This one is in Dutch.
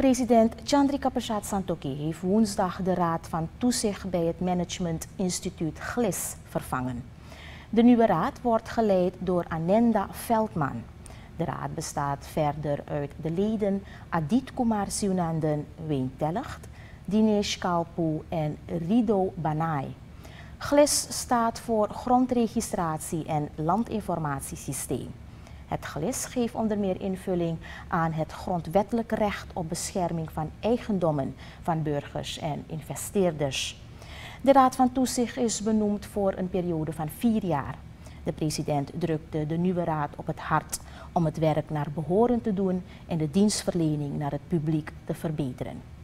President Chandrika Prasad Santokhi heeft woensdag de Raad van Toezicht bij het Management Instituut GLIS vervangen. De nieuwe raad wordt geleid door Ananda Veldman. De raad bestaat verder uit de leden Adit Kumar Siunandan Weentelligt, Dinesh Kalpu en Rido Banai. GLIS staat voor Grondregistratie en Landinformatiesysteem. Het GLIS geeft onder meer invulling aan het grondwettelijk recht op bescherming van eigendommen van burgers en investeerders. De Raad van Toezicht is benoemd voor een periode van 4 jaar. De president drukte de nieuwe raad op het hart om het werk naar behoren te doen en de dienstverlening naar het publiek te verbeteren.